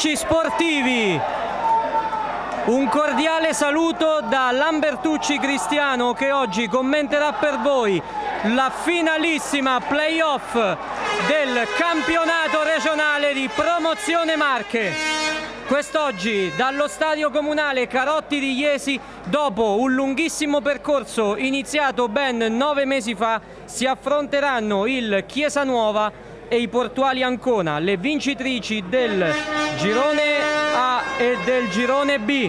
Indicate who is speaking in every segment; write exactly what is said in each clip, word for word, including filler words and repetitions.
Speaker 1: Amici sportivi, un cordiale saluto da Lambertucci Cristiano che oggi commenterà per voi la finalissima playoff del campionato regionale di Promozione Marche. Quest'oggi dallo stadio comunale Carotti di Jesi, dopo un lunghissimo percorso iniziato ben nove mesi fa, si affronteranno il Chiesa Nuova e i Portuali Ancona, le vincitrici del girone A e del girone B.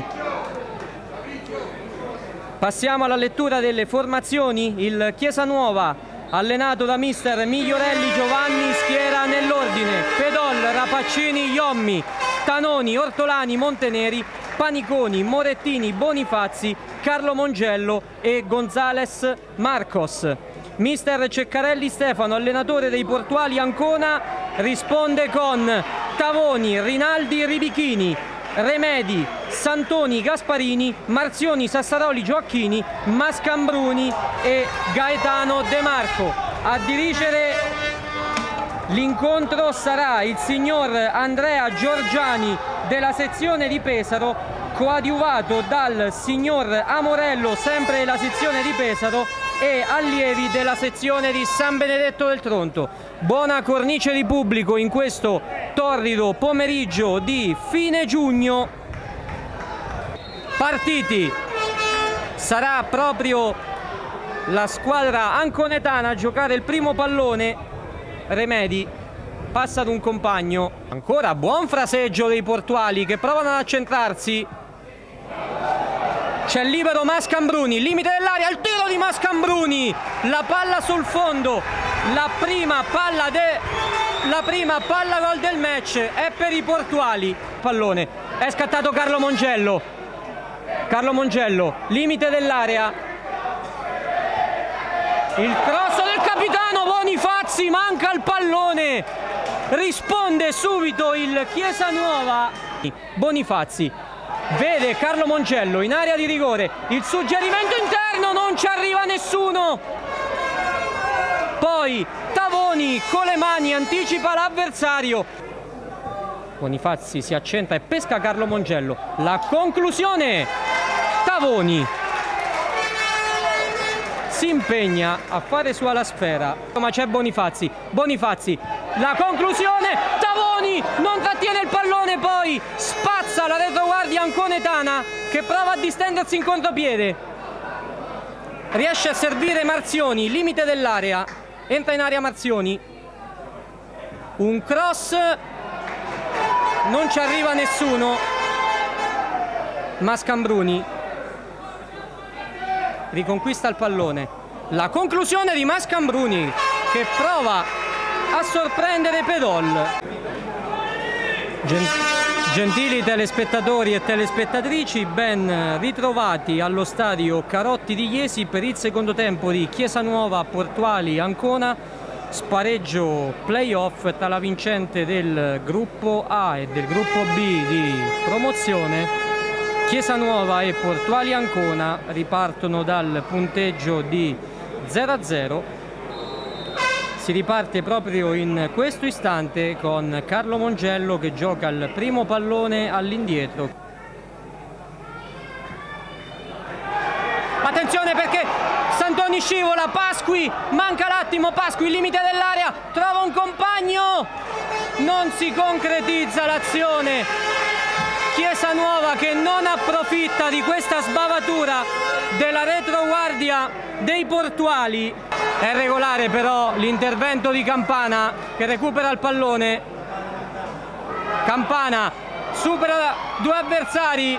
Speaker 1: Passiamo alla lettura delle formazioni. Il Chiesa Nuova, allenato da mister Migliorelli Giovanni, schiera nell'ordine Pedol, Rapaccini, Iommi, Tanoni, Ortolani, Monteneri, Paniconi, Morettini, Bonifazzi, Carlo Mongello e Gonzales Marcos. Mister Ceccarelli Stefano, allenatore dei Portuali Ancona, risponde con Tavoni, Rinaldi, Ribichini, Remedi, Santoni, Gasparini, Marzioni, Sassaroli, Gioacchini, Mascambruni e Gaetano De Marco. A dirigere l'incontro sarà il signor Andrea Giorgiani della sezione di Pesaro, coadiuvato dal signor Amorello, sempre della sezione di Pesaro, e allievi della sezione di San Benedetto del Tronto. Buona cornice di pubblico in questo torrido pomeriggio di fine giugno. Partiti. Sarà proprio la squadra anconetana a giocare il primo pallone. Remedi passa ad un compagno. Ancora buon fraseggio dei Portuali che provano ad accentrarsi. C'è libero Mascambruni, limite dell'area, il tiro di Mascambruni, la palla sul fondo, la prima palla, de... la prima palla gol del match è per i Portuali. Pallone, è scattato Carlo Mongello, Carlo Mongello, limite dell'area, il cross del capitano Bonifazzi, manca il pallone, risponde subito il Chiesa Nuova. Bonifazzi vede Carlo Mongello in area di rigore, il suggerimento interno, non ci arriva nessuno. Poi Tavoni con le mani anticipa l'avversario. Bonifazzi si accentra e pesca Carlo Mongello. La conclusione, Tavoni si impegna a fare su alla sfera, ma c'è Bonifazzi. Bonifazzi, la conclusione, Tavoni non trattiene il pallone, poi spazza la retroguardia anconetana che prova a distendersi in contropiede. Riesce a servire Marzioni, limite dell'area, entra in area Marzioni. Un cross, non ci arriva nessuno. Mascambruni riconquista il pallone. La conclusione di Mascambruni che prova a sorprendere Pedol. Gentili telespettatori e telespettatrici, ben ritrovati allo stadio Carotti di Jesi per il secondo tempo di Chiesa Nuova Portuali Ancona, spareggio playoff tra la vincente del gruppo A e del gruppo B di promozione. Chiesa Nuova e Portuali Ancona ripartono dal punteggio di zero a zero. Si riparte proprio in questo istante con Carlo Mongello che gioca il primo pallone all'indietro. Attenzione perché Santoni scivola, Pasqui, manca l'attimo, Pasqui, limite dell'area, trova un compagno, non si concretizza l'azione. Chiesa Nuova che non approfitta di questa sbavatura della retroguardia dei Portuali. È regolare però l'intervento di Campana che recupera il pallone. Campana supera due avversari.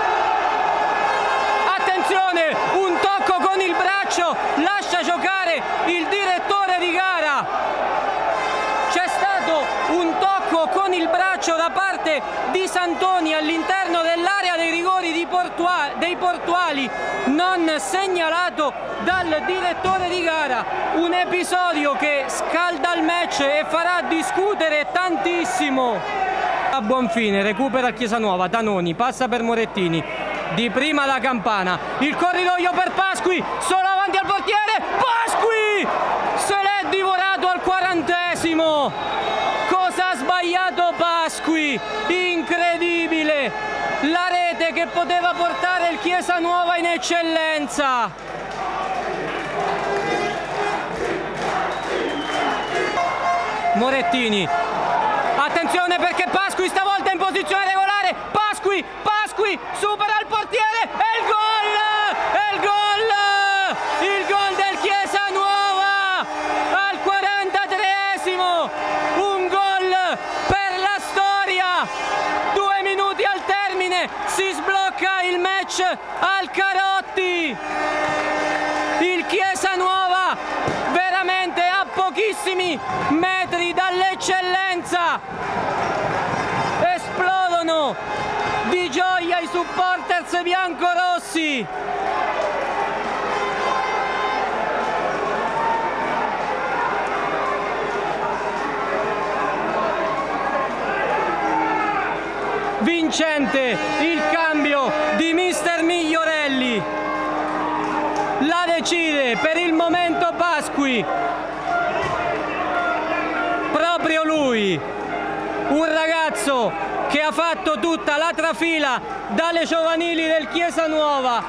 Speaker 1: Attenzione, un tocco con il braccio, lascia giocare il direttore di gara. C'è stato un tocco con il braccio da parte di Santoni all'interno dell'area dei rigori di Portua- dei Portuali, non segnalato dal direttore di gara. Un episodio che scalda il match e farà discutere tantissimo. A buon fine recupera Chiesa Nuova, Tanoni passa per Morettini, di prima la Campana, il corridoio per Pasqui, solo avanti al portiere, Pasqui se l'è divorato al quarantesimo. Cosa ha sbagliato Pasqui? Incredibile! che poteva portare il Chiesa Nuova in eccellenza. Morettini, attenzione perché Pasqui stavolta è in posizione regolare, Pasqui, Pasqui supera il portiere e il gol, e il gol, il gol del Chiesa Nuova al quarantatreesimo, un gol per la storia, due minuti al termine, si sblocca il match al Carotti, il Chiesa Nuova veramente a pochissimi metri dall'eccellenza, esplodono di gioia i supporters biancorossi. Vincente il cambio di mister Migliorelli, la decide per il momento Pasqui, proprio lui, un ragazzo che ha fatto tutta la trafila dalle giovanili del Chiesa Nuova.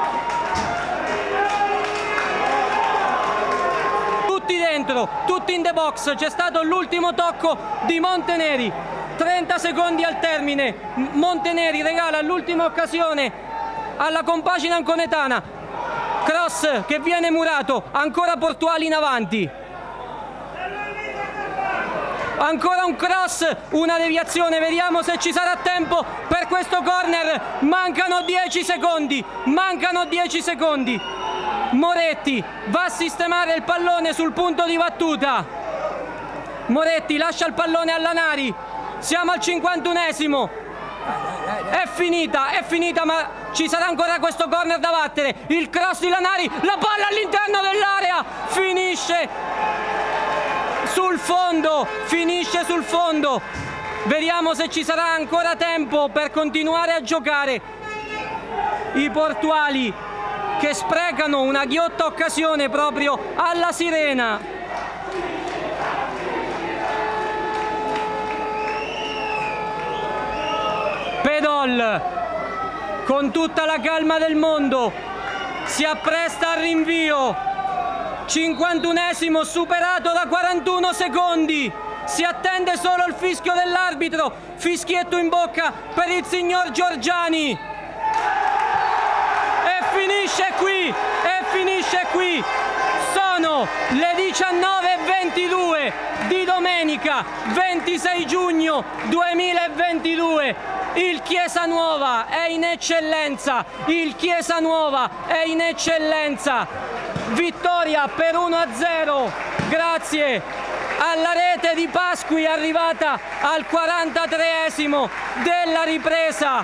Speaker 1: Tutti dentro, tutti in the box, c'è stato l'ultimo tocco di Monteneri, trenta secondi al termine, Monteneri regala l'ultima occasione alla compagine anconetana, cross che viene murato, ancora Portuali in avanti. Ancora un cross, una deviazione, vediamo se ci sarà tempo per questo corner, mancano dieci secondi, mancano dieci secondi. Moretti va a sistemare il pallone sul punto di battuta, Moretti lascia il pallone a Lanari, siamo al cinquantunesimo, è finita, è finita ma ci sarà ancora questo corner da battere, il cross di Lanari, la palla all'interno dell'area, finisce sul fondo, finisce sul fondo, vediamo se ci sarà ancora tempo per continuare a giocare. I portuali che sprecano una ghiotta occasione proprio alla sirena. Pedol con tutta la calma del mondo si appresta al rinvio. cinquantunesimo superato da quarantuno secondi, si attende solo il fischio dell'arbitro, fischietto in bocca per il signor Giorgiani e finisce qui, e finisce qui, sono le diciannove e ventidue di domenica ventisei giugno duemilaventidue. Il Chiesa Nuova è in eccellenza, il Chiesa Nuova è in eccellenza. Vittoria per uno a zero, grazie alla rete di Pasqui arrivata al quarantatreesimo della ripresa.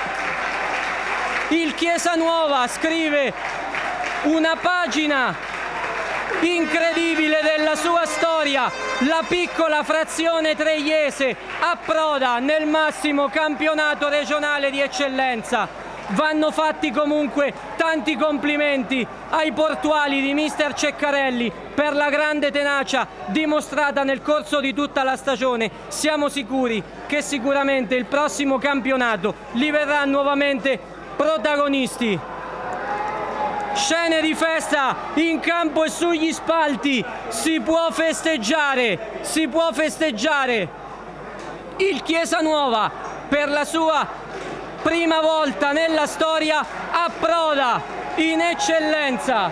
Speaker 1: Il Chiesa Nuova scrive una pagina incredibile della sua storia, la piccola frazione treiese approda nel massimo campionato regionale di eccellenza. Vanno fatti comunque tanti complimenti ai portuali di mister Ceccarelli per la grande tenacia dimostrata nel corso di tutta la stagione. Siamo sicuri che sicuramente il prossimo campionato li verrà nuovamente protagonisti. Scene di festa in campo e sugli spalti, si può festeggiare, si può festeggiare. Il Chiesa Nuova per la sua prima volta nella storia approda in eccellenza.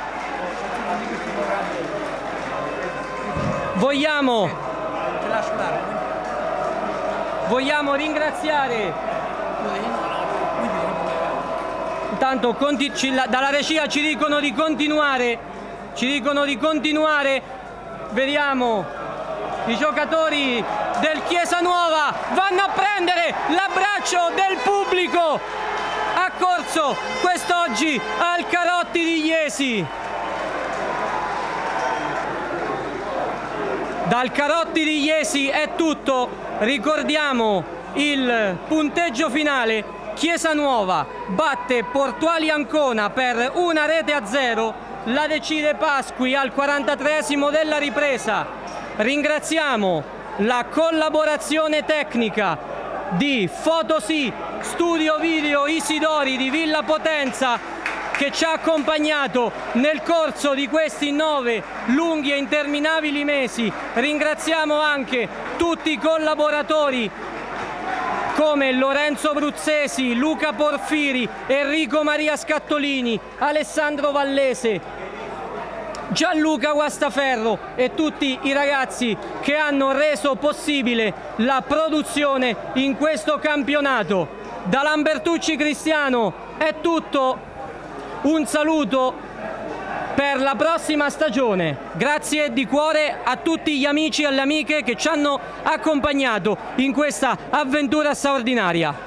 Speaker 1: Vogliamo, vogliamo ringraziare. Intanto dalla regia ci dicono di continuare, ci dicono di continuare, vediamo i giocatori del Chiesa Nuova vanno a prendere l'abbraccio del pubblico accorso quest'oggi al Carotti di Iesi. Dal Carotti di Iesi è tutto, ricordiamo il punteggio finale. Chiesa Nuova batte Portuali Ancona per una rete a zero, la decide Pasqui al quarantatreesimo della ripresa. Ringraziamo la collaborazione tecnica di Photosy Studio Video Isidori di Villa Potenza, che ci ha accompagnato nel corso di questi nove lunghi e interminabili mesi. Ringraziamo anche tutti i collaboratori come Lorenzo Bruzzesi, Luca Porfiri, Enrico Maria Scattolini, Alessandro Vallese, Gianluca Guastaferro e tutti i ragazzi che hanno reso possibile la produzione in questo campionato. Da Lambertucci Cristiano è tutto, un saluto per la prossima stagione. Grazie di cuore a tutti gli amici e le amiche che ci hanno accompagnato in questa avventura straordinaria.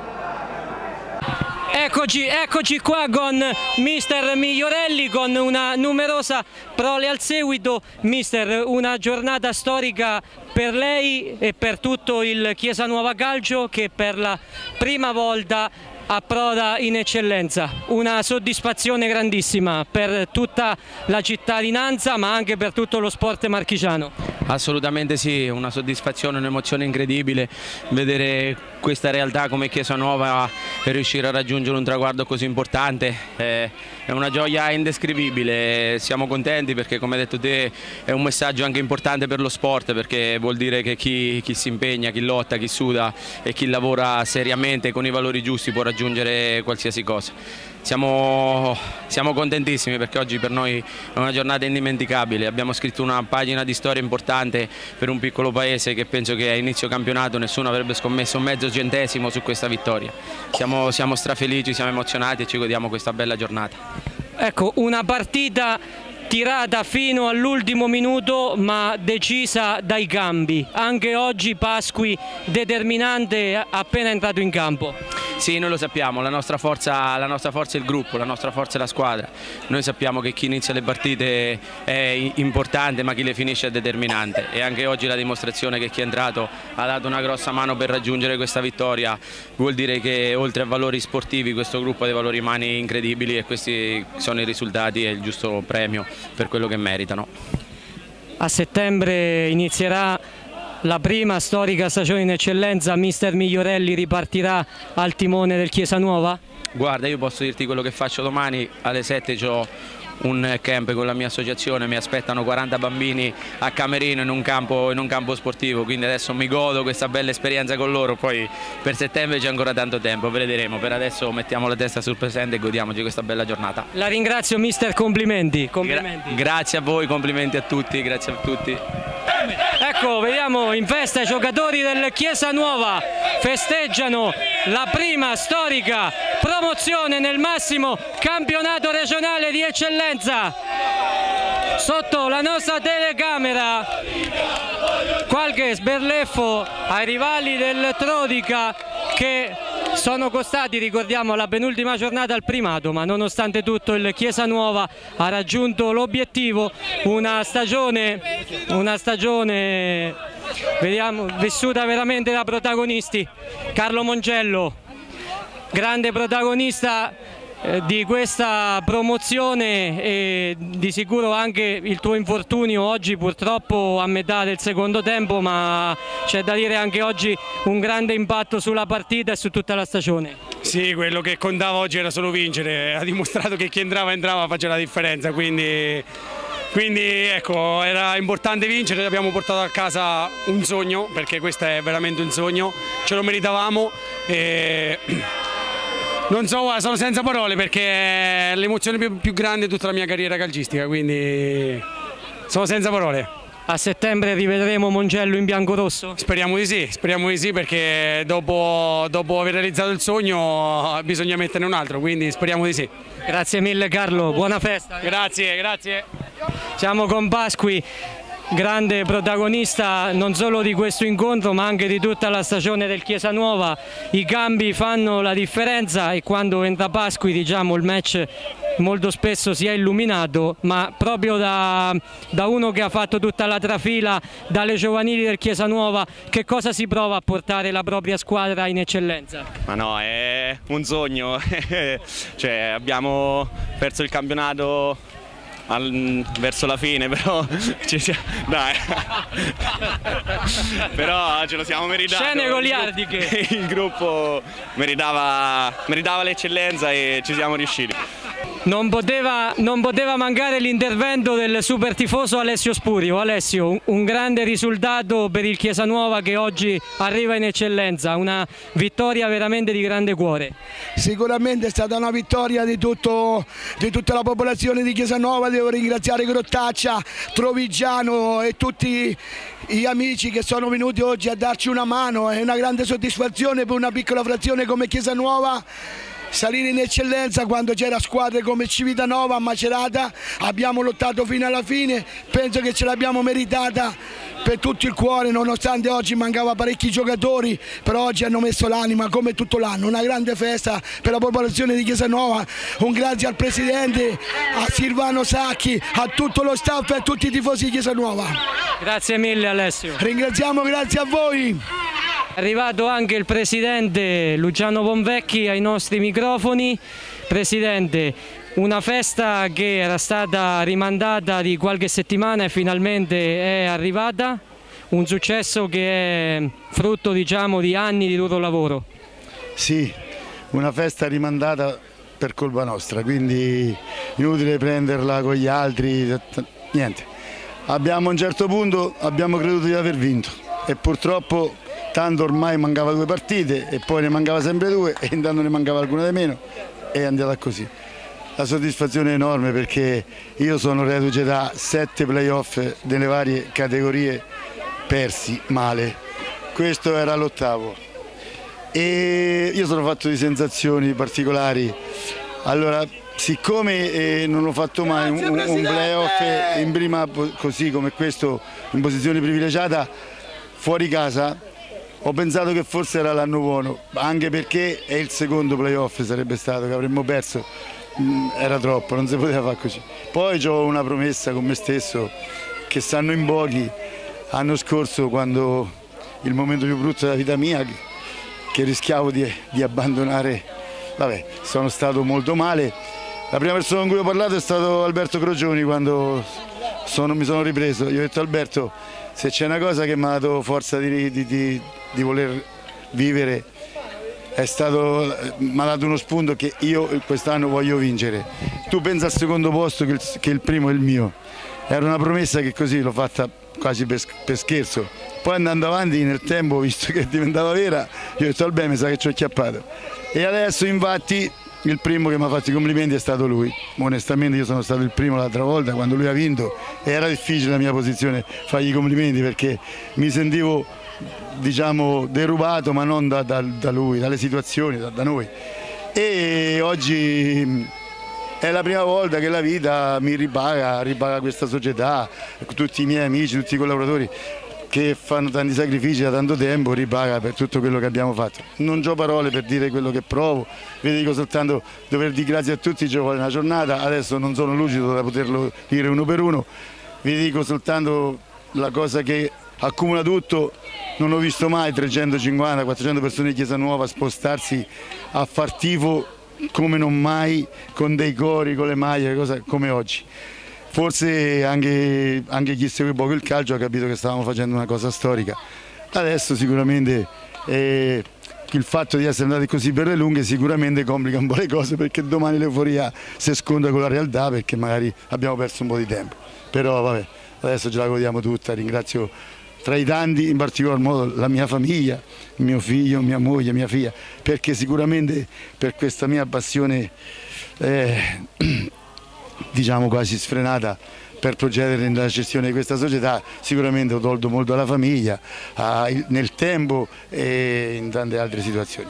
Speaker 1: Eccoci, eccoci qua con mister Migliorelli, con una numerosa prole al seguito. Mister, una giornata storica per lei e per tutto il Chiesa Nuova Calcio, che per la prima volta approda in eccellenza. Una soddisfazione grandissima per tutta la cittadinanza, ma anche per tutto lo sport marchigiano.
Speaker 2: Assolutamente sì, una soddisfazione, un'emozione incredibile vedere questa realtà come Chiesa Nuova e riuscire a raggiungere un traguardo così importante. Eh, è una gioia indescrivibile, siamo contenti perché, come hai detto te, è un messaggio anche importante per lo sport, perché vuol dire che chi, chi si impegna, chi lotta, chi suda e chi lavora seriamente con i valori giusti può raggiungere qualsiasi cosa. Siamo, siamo contentissimi perché oggi per noi è una giornata indimenticabile. Abbiamo scritto una pagina di storia importante per un piccolo paese che penso che a inizio campionato nessuno avrebbe scommesso un mezzo centesimo su questa vittoria. Siamo, siamo strafelici, siamo emozionati e ci godiamo questa bella giornata.
Speaker 1: Ecco, una partita tirata fino all'ultimo minuto ma decisa dai cambi. Anche oggi Pasqui determinante appena entrato in campo.
Speaker 2: Sì, noi lo sappiamo, la nostra forza, la nostra forza è il gruppo, la nostra forza è la squadra. Noi sappiamo che chi inizia le partite è importante ma chi le finisce è determinante, e anche oggi la dimostrazione che chi è entrato ha dato una grossa mano per raggiungere questa vittoria vuol dire che oltre a valori sportivi questo gruppo ha dei valori umani incredibili, e questi sono i risultati e il giusto premio per quello che meritano.
Speaker 1: A settembre inizierà la prima storica stagione in eccellenza. Mister Migliorelli ripartirà al timone del Chiesa Nuova?
Speaker 2: Guarda, io posso dirti quello che faccio domani. Alle sette ho un camp con la mia associazione, mi aspettano quaranta bambini a Camerino in un campo, in un campo sportivo, quindi adesso mi godo questa bella esperienza con loro. Poi per settembre c'è ancora tanto tempo, vedremo. Per adesso mettiamo la testa sul presente e godiamoci questa bella giornata.
Speaker 1: La ringrazio mister, complimenti, complimenti.
Speaker 2: Gra grazie a voi, complimenti a tutti, grazie a tutti.
Speaker 1: Ecco, vediamo in festa i giocatori del Chiesa Nuova, festeggiano la prima storica promozione nel massimo campionato regionale di eccellenza. Sotto la nostra telecamera qualche sberleffo ai rivali del Trodica, che sono costati, ricordiamo, la penultima giornata al primato, ma nonostante tutto il Chiesa Nuova ha raggiunto l'obiettivo. Una stagione, una stagione vediamo, vissuta veramente da protagonisti. Carlo Mongello, grande protagonista di questa promozione, e di sicuro anche il tuo infortunio oggi purtroppo a metà del secondo tempo, ma c'è da dire anche oggi un grande impatto sulla partita e su tutta la stagione.
Speaker 3: Sì, quello che contava oggi era solo vincere, ha dimostrato che chi entrava entrava faceva la differenza, quindi, quindi ecco, era importante vincere. Abbiamo portato a casa un sogno, perché questo è veramente un sogno, ce lo meritavamo e non so, sono senza parole perché è l'emozione più, più grande di tutta la mia carriera calcistica, quindi sono senza parole.
Speaker 1: A settembre rivedremo Mongello in biancorosso?
Speaker 3: Speriamo di sì, speriamo di sì, perché dopo, dopo aver realizzato il sogno bisogna metterne un altro, quindi speriamo di sì.
Speaker 1: Grazie mille Carlo, buona festa.
Speaker 3: Grazie, grazie.
Speaker 1: Siamo con Pasqui, grande protagonista non solo di questo incontro ma anche di tutta la stagione del Chiesa Nuova. I cambi fanno la differenza e quando entra Pasqui, diciamo, il match molto spesso si è illuminato, ma proprio da, da uno che ha fatto tutta la trafila dalle giovanili del Chiesa Nuova, che cosa si prova a portare la propria squadra in eccellenza?
Speaker 4: Ma no, è un sogno. Cioè, abbiamo perso il campionato al, verso la fine, però ci siamo, dai. Però ce lo siamo meritato.
Speaker 1: Scene goliardiche.
Speaker 4: Il gruppo meritava, meritava l'eccellenza e ci siamo riusciti.
Speaker 1: Non poteva, non poteva mancare l'intervento del super tifoso Alessio Spurio. Alessio, un, un grande risultato per il Chiesanuova che oggi arriva in eccellenza, una vittoria veramente di grande cuore.
Speaker 5: Sicuramente è stata una vittoria di, tutto, di tutta la popolazione di Chiesanuova. Devo ringraziare Grottaccia, Trovigiano e tutti gli amici che sono venuti oggi a darci una mano. È una grande soddisfazione per una piccola frazione come Chiesanuova salire in eccellenza quando c'era squadre come Civitanova, Macerata. Abbiamo lottato fino alla fine, penso che ce l'abbiamo meritata per tutto il cuore, nonostante oggi mancava parecchi giocatori, però oggi hanno messo l'anima come tutto l'anno. Una grande festa per la popolazione di Chiesanuova, un grazie al presidente, a Silvano Sacchi, a tutto lo staff e a tutti i tifosi di Chiesanuova.
Speaker 1: Grazie mille Alessio.
Speaker 5: Ringraziamo, grazie a voi.
Speaker 1: È arrivato anche il presidente Luciano Bonvecchi ai nostri microfoni. Presidente, una festa che era stata rimandata di qualche settimana e finalmente è arrivata, un successo che è frutto, diciamo, di anni di duro lavoro.
Speaker 6: Sì, una festa rimandata per colpa nostra, quindi inutile prenderla con gli altri, niente. Abbiamo a un certo punto abbiamo creduto di aver vinto e purtroppo tanto ormai mancava due partite e poi ne mancava sempre due e intanto ne mancava alguna di meno e è andata così. La soddisfazione è enorme perché io sono reduce da sette playoff delle varie categorie persi male, questo era l'ottavo e io sono fatto di sensazioni particolari. Allora, siccome eh, non ho fatto mai un, un playoff in prima così come questo in posizione privilegiata fuori casa, ho pensato che forse era l'anno buono, anche perché è il secondo playoff sarebbe stato che avremmo perso, era troppo, non si poteva fare così. Poi ho una promessa con me stesso che sanno in pochi, l'anno scorso quando il momento più brutto della vita mia, che rischiavo di, di abbandonare, vabbè, sono stato molto male. La prima persona con cui ho parlato è stato Alberto Crogioni quando sono, mi sono ripreso, gli ho detto Alberto, se c'è una cosa che mi ha dato forza di, di, di, di voler vivere, è stato, mi ha dato uno spunto che io quest'anno voglio vincere. Tu pensa al secondo posto che il, che il primo è il mio. Era una promessa che così l'ho fatta quasi per, per scherzo. Poi andando avanti nel tempo, visto che diventava vera, gli ho detto vabbè, mi sa che ci ho acchiappato. E adesso infatti il primo che mi ha fatto i complimenti è stato lui. Onestamente io sono stato il primo l'altra volta quando lui ha vinto e era difficile la mia posizione fargli i complimenti perché mi sentivo, diciamo, derubato, ma non da, da, da lui, dalle situazioni, da, da noi. E oggi è la prima volta che la vita mi ripaga, ripaga questa società, tutti i miei amici, tutti i collaboratori che fanno tanti sacrifici da tanto tempo, ripaga per tutto quello che abbiamo fatto. Non ho parole per dire quello che provo, vi dico soltanto dover dire grazie a tutti, ci vuole una giornata, adesso non sono lucido da poterlo dire uno per uno, vi dico soltanto la cosa che accumula tutto, non ho visto mai trecentocinquanta quattrocento persone di Chiesanuova spostarsi a far tifo come non mai, con dei cori, con le maglie, cosa, come oggi. Forse anche, anche chi segue poco il calcio ha capito che stavamo facendo una cosa storica. Adesso sicuramente eh, il fatto di essere andati così per le lunghe sicuramente complica un po' le cose perché domani l'euforia si scontra con la realtà perché magari abbiamo perso un po' di tempo. Però vabbè, adesso ce la godiamo tutta, ringrazio tra i tanti in particolar modo la mia famiglia, mio figlio, mia moglie, mia figlia, perché sicuramente per questa mia passione eh, diciamo quasi sfrenata per procedere nella gestione di questa società, sicuramente ho tolto molto alla famiglia, a, nel tempo e in tante altre situazioni.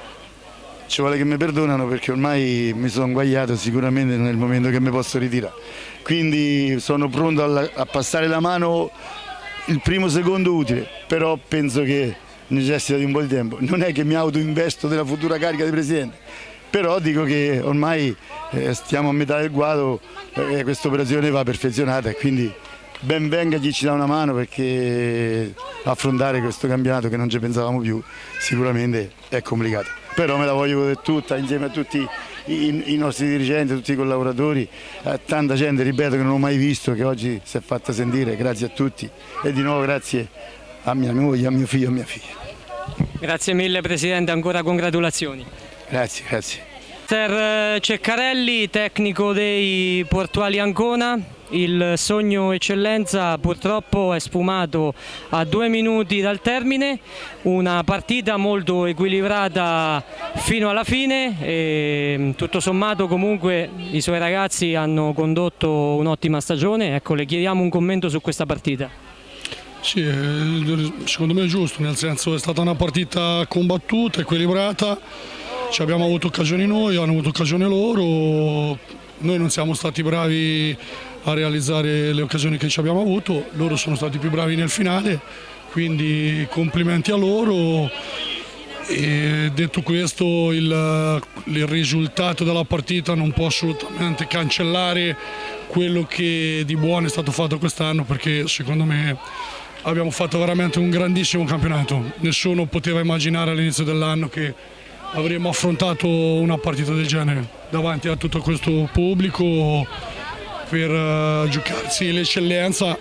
Speaker 6: Ci vuole che mi perdonano perché ormai mi sono inguagliato, sicuramente nel momento che mi posso ritirare. Quindi sono pronto a, a passare la mano il primo secondo utile, però penso che necessita di un po' di tempo. Non è che mi autoinvesto della futura carica di presidente, però dico che ormai eh, stiamo a metà del guado e eh, questa operazione va perfezionata e quindi ben venga chi ci dà una mano perché affrontare questo campionato che non ci pensavamo più sicuramente è complicato. Però me la voglio godere tutta insieme a tutti i, i nostri dirigenti, tutti i collaboratori, eh, tanta gente, ripeto, che non ho mai visto, che oggi si è fatta sentire. Grazie a tutti e di nuovo grazie a mia moglie, a mio figlio e a mia figlia.
Speaker 1: Grazie mille Presidente, ancora congratulazioni.
Speaker 6: Grazie, grazie.
Speaker 1: mister Ceccarelli, tecnico dei Portuali Ancona, il sogno eccellenza purtroppo è sfumato a due minuti dal termine, una partita molto equilibrata fino alla fine e tutto sommato comunque i suoi ragazzi hanno condotto un'ottima stagione. Ecco, le chiediamo un commento su questa partita.
Speaker 7: Sì, secondo me è giusto, nel senso è stata una partita combattuta, equilibrata, ci abbiamo avuto occasioni noi, hanno avuto occasione loro, noi non siamo stati bravi a realizzare le occasioni che ci abbiamo avuto, loro sono stati più bravi nel finale, quindi complimenti a loro. E detto questo, il, il risultato della partita non può assolutamente cancellare quello che di buono è stato fatto quest'anno, perché secondo me abbiamo fatto veramente un grandissimo campionato. Nessuno poteva immaginare all'inizio dell'anno che avremmo affrontato una partita del genere davanti a tutto questo pubblico per uh, giocarsi l'eccellenza,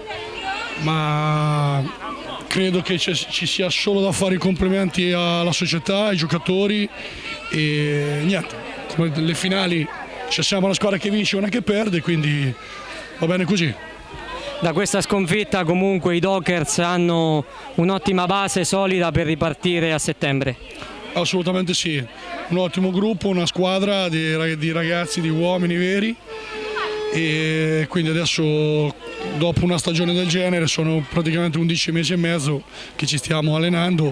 Speaker 7: ma credo che ci sia solo da fare i complimenti alla società, ai giocatori e niente, come le finali ci siamo una squadra che vince e una che perde, quindi va bene così.
Speaker 1: Da questa sconfitta comunque i Dockers hanno un'ottima base solida per ripartire a settembre.
Speaker 7: Assolutamente sì, un ottimo gruppo, una squadra di ragazzi, di uomini veri e quindi adesso dopo una stagione del genere sono praticamente undici mesi e mezzo che ci stiamo allenando,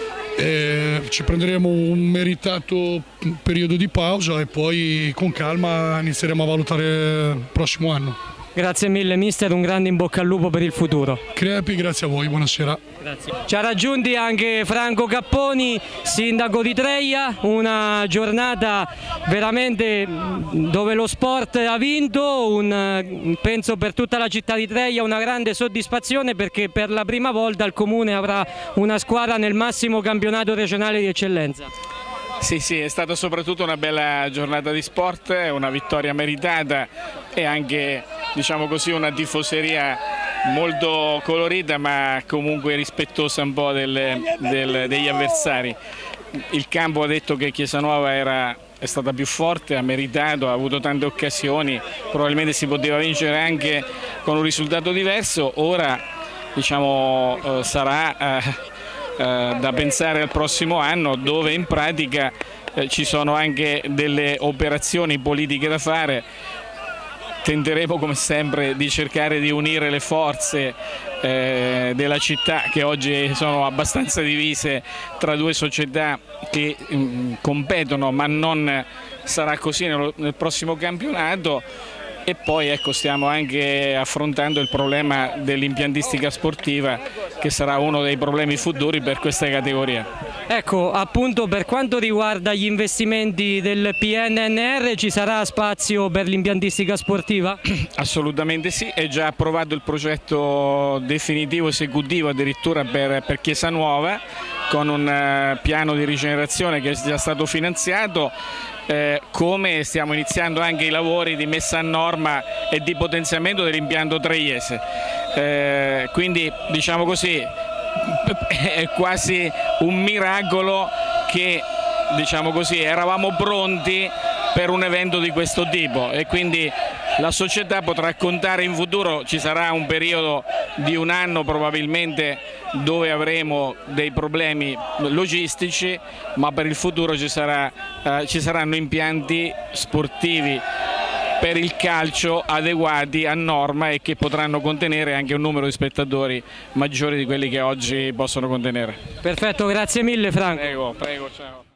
Speaker 7: e ci prenderemo un meritato periodo di pausa e poi con calma inizieremo a valutare il prossimo anno.
Speaker 1: Grazie mille mister, un grande in bocca al lupo per il futuro.
Speaker 7: Crepi, grazie a voi, buonasera.
Speaker 1: Grazie. Ci ha raggiunti anche Franco Capponi, sindaco di Treia, una giornata veramente dove lo sport ha vinto, un, penso per tutta la città di Treia una grande soddisfazione perché per la prima volta il comune avrà una squadra nel massimo campionato regionale di eccellenza.
Speaker 8: Sì, sì, è stata soprattutto una bella giornata di sport, una vittoria meritata e anche, diciamo così, una tifoseria molto colorita ma comunque rispettosa un po' del, del, degli avversari. Il campo ha detto che Chiesanuova era, è stata più forte, ha meritato, ha avuto tante occasioni, probabilmente si poteva vincere anche con un risultato diverso. Ora diciamo, eh, sarà... Eh, Eh, da pensare al prossimo anno, dove in pratica eh, ci sono anche delle operazioni politiche da fare. Tenteremo come sempre di cercare di unire le forze eh, della città, che oggi sono abbastanza divise tra due società che mh, competono, ma non sarà così nel, nel prossimo campionato. E poi ecco, stiamo anche affrontando il problema dell'impiantistica sportiva, che sarà uno dei problemi futuri per questa categoria.
Speaker 1: Ecco, appunto per quanto riguarda gli investimenti del P N R R ci sarà spazio per l'impiantistica sportiva?
Speaker 8: Assolutamente sì, è già approvato il progetto definitivo esecutivo addirittura per, per Chiesanuova, con un uh, piano di rigenerazione che è già stato finanziato. Eh, come stiamo iniziando anche i lavori di messa a norma e di potenziamento dell'impianto treiese, eh, quindi diciamo così è quasi un miracolo che, diciamo così, eravamo pronti per un evento di questo tipo e quindi la società potrà contare in futuro. Ci sarà un periodo di un anno probabilmente dove avremo dei problemi logistici, ma per il futuro ci, sarà, eh, ci saranno impianti sportivi per il calcio adeguati a norma e che potranno contenere anche un numero di spettatori maggiori di quelli che oggi possono contenere.
Speaker 1: Perfetto, grazie mille Franco.
Speaker 8: Prego, prego, ciao.